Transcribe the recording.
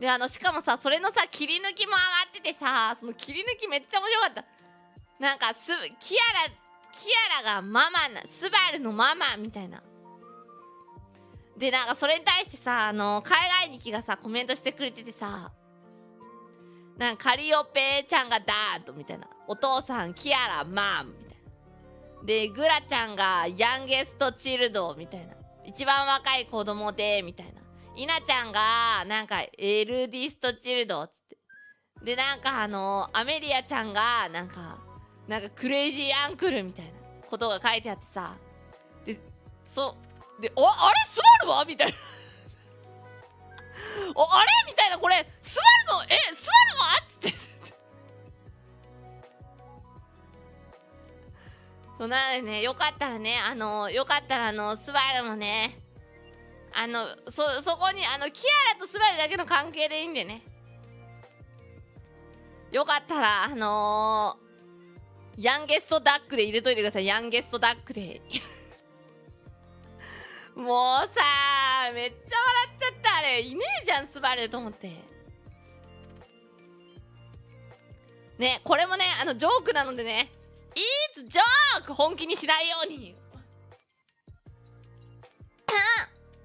でしかもさそれのさ切り抜きも上がっててさ、その切り抜きめっちゃ面白かった。なんかキアラがママスバルのママみたいな。でなんかそれに対してさ海外日記がさコメントしてくれててさ、なんかカリオペちゃんがダードみたいな、お父さんキアラマンみたいなで、グラちゃんがヤンゲストチルドみたいな、一番若い子供でみたいな、イナちゃんがなんかエルディストチルドっつって、でなんかアメリアちゃんがなんかクレイジーアンクルみたいなことが書いてあってさ、であれスバルはみたいなあれみたいな、これスバルはっつってそうなのでね、よかったらねスバルもねそこにキアラとスバルだけの関係でいいんでね、よかったらヤンゲストダックで入れといてください。ヤンゲストダックでもうさめっちゃ笑っちゃった。あれいねえじゃんスバルと思ってね。これもねジョークなのでね、いつジョーク本気にしないように